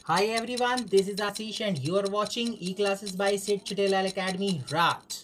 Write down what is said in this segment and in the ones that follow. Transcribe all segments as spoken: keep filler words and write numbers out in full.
Hi everyone, this is Ashish and you are watching E-Classes by Sid Chitilal Academy, Raj.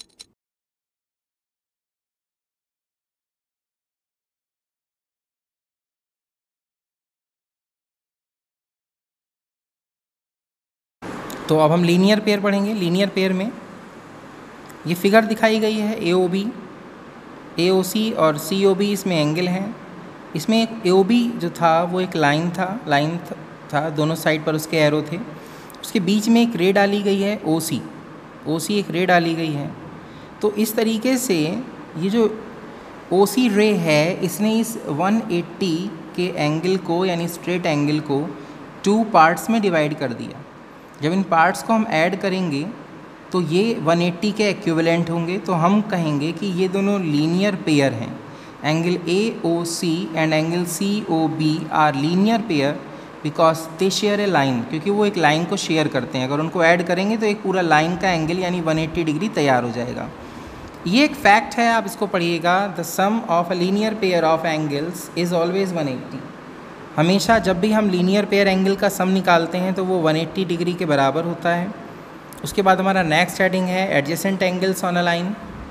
तो अब हम linear pair पढ़ेंगे। Linear pair में ये figure दिखाई गई है ए ओ बी, ए ओ सी और सी ओ बी इसमें एंगल हैं। इसमें एक ए ओ बी जो था वो एक लाइन था लाइन था दोनों साइड पर उसके एरो थे। उसके बीच में एक रे डाली गई है ओ सी, ओ सी एक रे डाली गई है। तो इस तरीके से ये जो ओ सी रे है इसने इस वन एट्टी के एंगल को यानी स्ट्रेट एंगल को टू पार्ट्स में डिवाइड कर दिया। जब इन पार्ट्स को हम ऐड करेंगे तो ये वन एट्टी के इक्विवेलेंट होंगे। तो हम कहेंगे कि ये दोनों लीनियर पेयर हैं। Angle A O C and angle C O B are linear pair because they share a line, क्योंकि वो एक लाइन को शेयर करते हैं। अगर उनको ऐड करेंगे तो एक पूरा लाइन का एंगल यानी वन एट्टी डिग्री तैयार हो जाएगा। ये एक फैक्ट है, आप इसको पढ़िएगा। The sum of a linear pair of angles is always one eighty. हमेशा जब भी हम लीनियर पेयर एंगल का सम निकालते हैं तो वो वन एट्टी डिग्री के बराबर होता है। उसके बाद हमारा नेक्स्ट हेडिंग है adjacent angles on a line.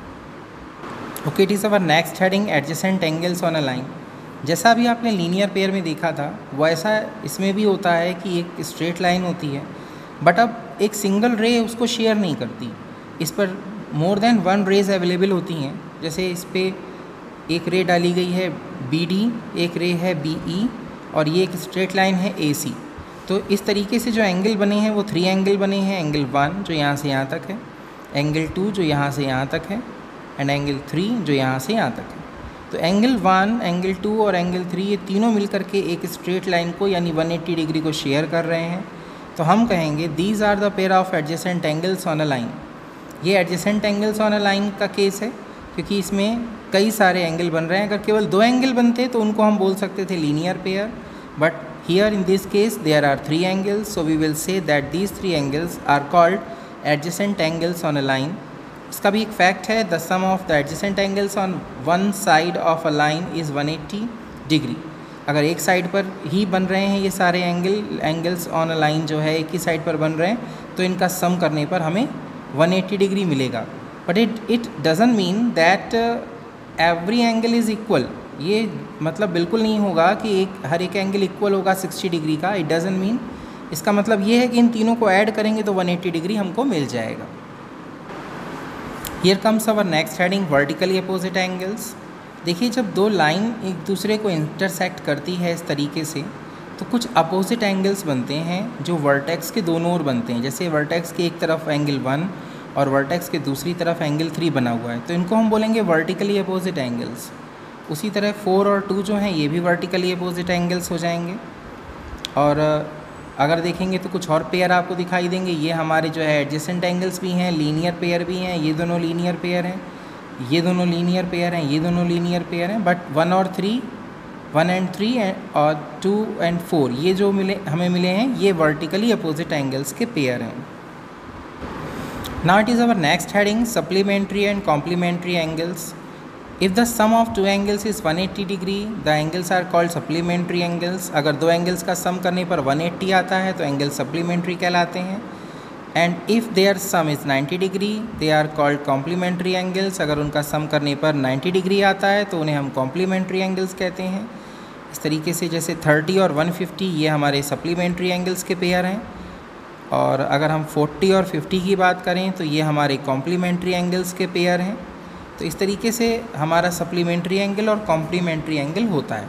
Okay, it is our next heading adjacent angles on a line. जैसा भी आपने लीनियर पेयर में देखा था वैसा इसमें भी होता है कि एक स्ट्रेट लाइन होती है, बट अब एक सिंगल रे उसको शेयर नहीं करती। इस पर more than one rays available होती हैं। जैसे इस पर एक रे डाली गई है बी डी, एक रे है बी ई और ये एक स्ट्रेट लाइन है ए सी। तो इस तरीके से जो एंगल बने हैं वो थ्री एंगल बने हैं। एंगल वन जो यहाँ से यहाँ तक है, एंगल टू जो यहाँ से यहाँ तक है एंड एंगल थ्री जो यहाँ से यहाँ तक है। तो एंगल वन, एंगल टू और एंगल थ्री ये तीनों मिलकर के एक स्ट्रेट लाइन को यानी वन एट्टी डिग्री को शेयर कर रहे हैं। तो हम कहेंगे these are the pair of adjacent angles on a line. ये adjacent angles on a line का केस है क्योंकि इसमें कई सारे एंगल बन रहे हैं। अगर केवल दो एंगल बनते तो उनको हम बोल सकते थे linear pair, but here in this case there are three angles, so we will say that these three angles are called adjacent angles on a line. इसका भी एक फैक्ट है, the sum of the adjacent angles on one side of a line is one eighty degree. अगर एक side पर ही बन रहे हैं ये सारे angle angles on a line जो है एक ही साइड पर बन रहे हैं तो इनका सम करने पर हमें वन एट्टी डिग्री मिलेगा। But it it doesn't mean that every angle is equal. ये मतलब बिल्कुल नहीं होगा कि एक हर एक एंगल इक्वल होगा सिक्सटी डिग्री का। It doesn't mean. इसका मतलब ये है कि इन तीनों को ऐड करेंगे तो वन एट्टी डिग्री हमको मिल जाएगा। Here comes our next heading vertically opposite angles. देखिए, जब दो लाइन एक दूसरे को इंटरसेक्ट करती है इस तरीके से तो कुछ अपोजिट एंगल्स बनते हैं जो वर्टेक्स के दोनों ओर बनते हैं। जैसे वर्टेक्स के एक तरफ एंगल वन और वर्टेक्स के दूसरी तरफ एंगल थ्री बना हुआ है तो इनको हम बोलेंगे वर्टिकली अपोजिट एंगल्स। उसी तरह फोर और टू जो हैं ये भी वर्टिकली अपोजिट एंगल्स हो जाएंगे। और अगर देखेंगे तो कुछ और पेयर आपको दिखाई देंगे। ये हमारे जो है एडजेसेंट एंगल्स भी हैं, लीनियर पेयर भी हैं। ये दोनों लीनियर पेयर हैं, ये दोनों लीनियर पेयर हैं, ये दोनों लीनियर पेयर हैं। बट वन और थ्री, वन एंड थ्री और टू एंड फोर ये जो मिले हमें मिले हैं ये वर्टिकली अपोजिट एंगल्स के पेयर हैं। Now it is our next heading supplementary and complementary angles. If the sum of two angles is one eighty degree, the angles are called supplementary angles. अगर दो एंगल्स का सम करने पर one eighty आता है तो एंगल सप्लीमेंट्री कहलाते हैं। And if there sum is ninety degree they are called complementary angles. अगर उनका सम करने पर नाइन्टी डिग्री आता है तो उन्हें हम कॉम्प्लीमेंट्री एंगल्स कहते हैं। इस तरीके से जैसे थर्टी और वन फिफ्टी ये हमारे सप्लीमेंट्री एंगल्स के पेयर हैं। और अगर हम फोर्टी और फिफ्टी की बात करें तो ये हमारे कॉम्प्लीमेंट्री एंगल्स के पेयर हैं। तो इस तरीके से हमारा सप्लीमेंट्री एंगल और कॉम्प्लीमेंट्री एंगल होता है।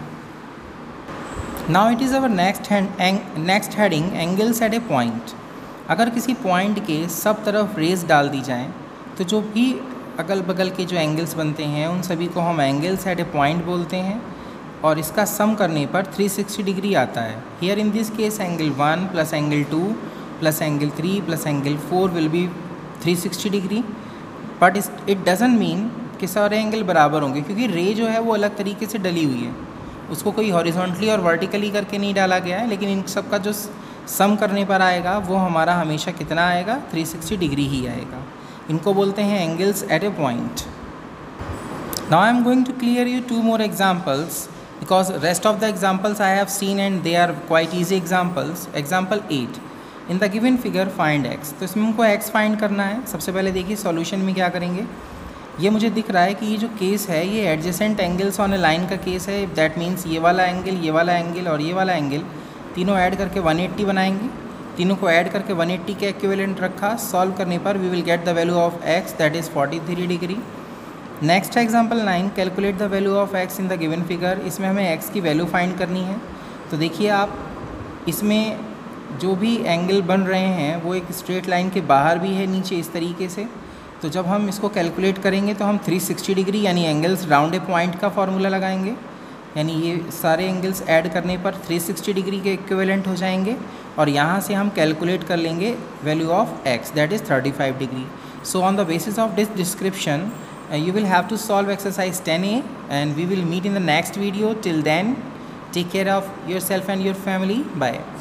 Now it is our next next heading angles at a point. अगर किसी पॉइंट के सब तरफ रेज डाल दी जाएं तो जो भी अगल बगल के जो एंगल्स बनते हैं उन सभी को हम एंगल्स एट ए पॉइंट बोलते हैं और इसका सम करने पर थ्री सिक्सटी डिग्री आता है। Here in this case angle one plus angle two plus angle three plus angle four will be three sixty degree. But it doesn't mean कि सारे एंगल बराबर होंगे क्योंकि रे जो है वो अलग तरीके से डली हुई है। उसको कोई हॉरिजॉन्टली और वर्टिकली करके नहीं डाला गया है, लेकिन इन सब का जो सम करने पर आएगा वो हमारा हमेशा कितना आएगा, थ्री सिक्सटी डिग्री ही आएगा। इनको बोलते हैं angles at a point. Now I am going to clear you two more examples because rest of the examples I have seen and they are quite easy examples. Example eight, in the given figure find x. तो इसमें हमको x find करना है. सबसे पहले देखिए solution में क्या करेंगे. ये मुझे दिख रहा है कि ये जो केस है ये adjacent angles on a line का केस है. दैट मीन्स ये वाला एंगल, ये वाला एंगल और ये वाला एंगल तीनों ऐड करके वन एट्टी बनाएंगे. तीनों को ऐड करके वन एट्टी के इक्विवेलेंट रखा. सॉल्व करने पर we will get the value of x that is forty three degree. Next example nine, calculate the value of x in the given figure. इसमें हमें x की वैल्यू फाइंड करनी है. तो देखिए आप, इसमें जो भी एंगल बन रहे हैं वो एक स्ट्रेट लाइन के बाहर भी है नीचे इस तरीके से. तो जब हम इसको कैलकुलेट करेंगे तो हम थ्री सिक्सटी डिग्री यानी एंगल्स राउंड ए पॉइंट का फॉर्मूला लगाएंगे. यानी ये सारे एंगल्स ऐड करने पर थ्री सिक्सटी डिग्री के इक्विवेलेंट हो जाएंगे और यहाँ से हम कैलकुलेट कर लेंगे value of x that is thirty five degree. So on the basis of this description Uh, you will have to solve exercise ten A and we will meet in the next video. Till then, take care of yourself and your family. Bye.